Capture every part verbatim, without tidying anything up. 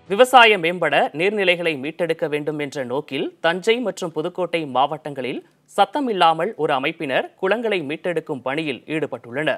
விவசாய மேம்பட நீர்நிலைகளை மீட்டெடுக்க வேண்டும் என்ற நோக்கில் தஞ்சை மற்றும் புதுக்கோட்டை மாவட்டங்களில் சத்தம் இல்லாமல் ஒரு அமைப்பினர் குளங்களை மீட்டெடுக்கும் பணியில் ஈடுபட்டுள்ளனர்.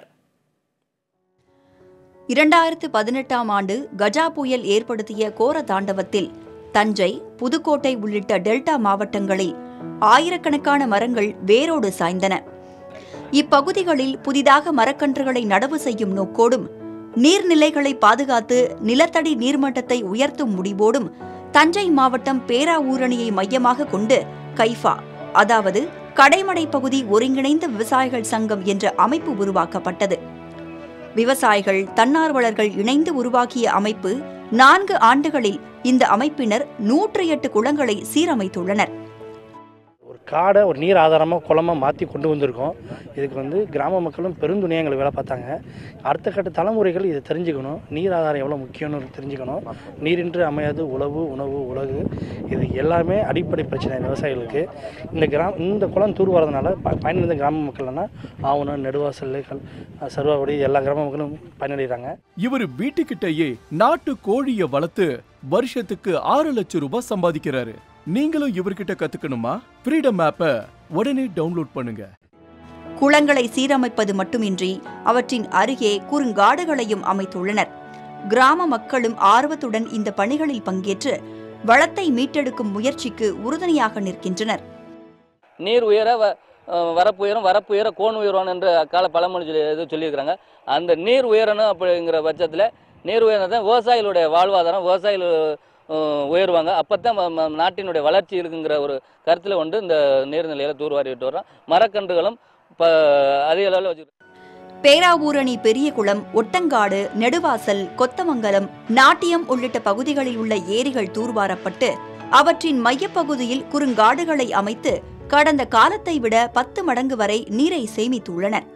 இரண்டாயிரத்து பதினெட்டாம் ஆண்டு கஜா புயல் ஏற்படுத்திய கோர தாண்டவத்தில் தஞ்சை, புதுக்கோட்டை உள்ளிட்ட டெல்டா மாவட்டங்களில் ஆயிரக்கணக்கான மரங்கள் வேரோடு சாய்ந்தன. இப்பகுதிகளில் புதிதாக மரக்கன்றுகளை நடவு செய்யும் நோக்கோடும் நீர்நிலைகளை பாதுகாத்து நிலத்தடி நீர்மட்டத்தை உயர்த்தும் முடிவோடும் தஞ்சை மாவட்டம் பேராவூரணியை மையமாக கொண்டு கைஃபா, அதாவது கடைமடை பகுதி ஒருங்கிணைந்த விவசாயிகள் சங்கம் என்ற அமைப்பு உருவாக்கப்பட்டது. விவசாயிகள், தன்னார்வலர்கள் இணைந்து உருவாக்கிய அமைப்பு நான்கு ஆண்டுகளில் இந்த அமைப்பினர் நூற்றி எட்டு குளங்களை சீரமைத்துள்ளனர். ஒரு காடை ஒரு நீர் ஆதாரமாக குளமாக மாற்றி கொண்டு வந்திருக்கோம். இதுக்கு வந்து கிராம மக்களும் பெருந்துணையாக எங்களுக்கு வேலை பார்த்தாங்க. அடுத்த கட்ட தலைமுறைகள் இதை தெரிஞ்சுக்கணும். நீர் ஆதாரம் எவ்வளோ முக்கியம்னு தெரிஞ்சுக்கணும். நீரின்றி அமையாது உழவு, உணவு, உலகு, இது எல்லாமே அடிப்படை பிரச்சனை விவசாயிகளுக்கு. இந்த கிராம இந்த குளம் தூர் வரதுனால பயனடைந்த கிராம மக்கள்னா ஆவணம், நெடுவாசல், சர்வாவடி எல்லா கிராம மக்களும் பயனடைகிறாங்க. இவர் வீட்டுக்கிட்டேயே நாட்டு கோழியை வளர்த்து வருஷத்துக்கு ஆறு லட்சம் ரூபாய் சம்பாதிக்கிறாரு. நீங்களும் இவர்கிட்ட கத்துக்கணுமா? ஃப்ரீடம் ஆப்பை உடனே டவுன்லோட் பண்ணுங்க. குளங்களை சீரமைப்பது மட்டுமின்றி அவற்றின் அருகே குறுங்காடுகளையும் அமைத்துள்ளனர். கிராம மக்களும் ஆர்வத்துடன் இந்த பணிகளில் பங்கேற்று வளத்தை மீட்டெடுக்கும் முயற்சிக்கு உறுதுணையாக நிற்கின்றனர். நீர் உயர வரப்பு உயரம், வரப்பு உயர கோன் உயரம் என்று அக்கால பழமொழி எது சொல்லியிருக்கிறாங்க. அந்த நீர் உயரணும் அப்படிங்கிற பட்சத்தில் நீர் உயரம் தான் விவசாயிகளுடைய வாழ்வாதாரம், விவசாயிகள் உயர்வாங்க. அப்போ தான் நாட்டினுடைய வளர்ச்சி இருக்குங்கிற ஒரு கருத்தில் கொண்டு இந்த நீர்நிலையில் தூர்வாரி விட்டு வரோம். மரக்கன்றுகளும் இப்போ அதிக அளவில் வச்சு. பேராவூரணி பெரிய குளம், ஒட்டங்காடு, நெடுவாசல், கொத்தமங்கலம், நாட்டியம் உள்ளிட்ட பகுதிகளில் உள்ள ஏரிகள் தூர்வாரப்பட்டு அவற்றின் மையப்பகுதியில் குறுங்காடுகளை அமைத்து கடந்த காலத்தை விட பத்து மடங்கு வரை நீரை சேமித்துள்ளனர்.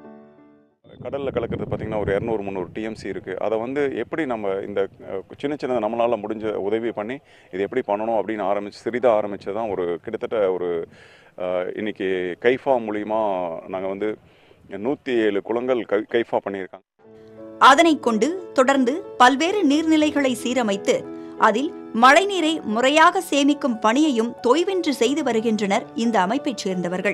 கடலில் கலக்கிறது பார்த்திங்கன்னா ஒரு இரநூறு முந்நூறு டிஎம்சி இருக்குது. அதை வந்து எப்படி நம்ம இந்த சின்ன சின்ன நம்மளால் முடிஞ்ச உதவி பண்ணி இது எப்படி பண்ணணும் அப்படின்னு ஆரம்பித்து சிறிதாக ஆரம்பித்து தான் ஒரு கிட்டத்தட்ட ஒரு இன்றைக்கி கைஃபா மூலிமா நாங்கள் வந்து நூற்றி ஏழு குளங்கள் கை கைஃபா பண்ணியிருக்காங்க. அதனை கொண்டு தொடர்ந்து பல்வேறு நீர்நிலைகளை சீரமைத்து அதில் மழைநீரை முறையாக சேமிக்கும் பணியையும் தொய்வின்றி செய்து வருகின்றனர் இந்த அமைப்பைச் சேர்ந்தவர்கள்.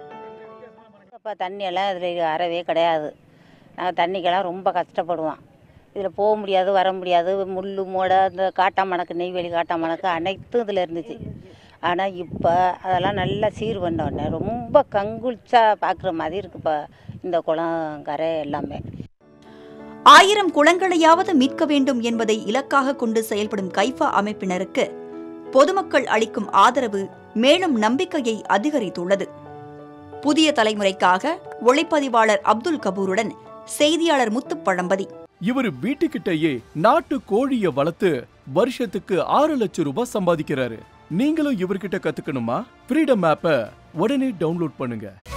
இப்போ தண்ணியெல்லாம் இதில் அறவே கிடையாது. நாங்கள் தண்ணிக்கெல்லாம் ரொம்ப கஷ்டப்படுவோம். இதில் போக முடியாது, வர முடியாது. முள் மூட, இந்த காட்டாமணக்கு, நெய்வேலி காட்டாமணக்கு அனைத்தும் இதில் இருந்துச்சு. ஆனால் இப்போ அதெல்லாம் நல்லா சீர் பண்ணோடனே ரொம்ப கங்குளிச்சா பார்க்குற மாதிரி இருக்குது இப்போ இந்த குளம் கரை எல்லாமே. ஆயிரம் குளங்களையாவது மீட்க வேண்டும் என்பதை இலக்காக கொண்டு செயல்படும் கைஃபா அமைப்பினருக்கு பொதுமக்கள் அளிக்கும் ஆதரவு மேலும் நம்பிக்கையை அதிகரித்துள்ளது. புதிய தலைமுறைக்காக ஒளிப்பதிவாளர் அப்துல் கபூருடன் செய்தியாளர் முத்துப்பழம்பதி. இவர் வீட்டுக்கிட்டேயே நாட்டு கோழியை வளர்த்து வருஷத்துக்கு ஆறு லட்சம் ரூபாய் சம்பாதிக்கிறாரு. நீங்களும் இவர்கிட்ட கத்துக்கணுமா? ஃப்ரீடம் ஆப்பை உடனே டவுன்லோட் பண்ணுங்க.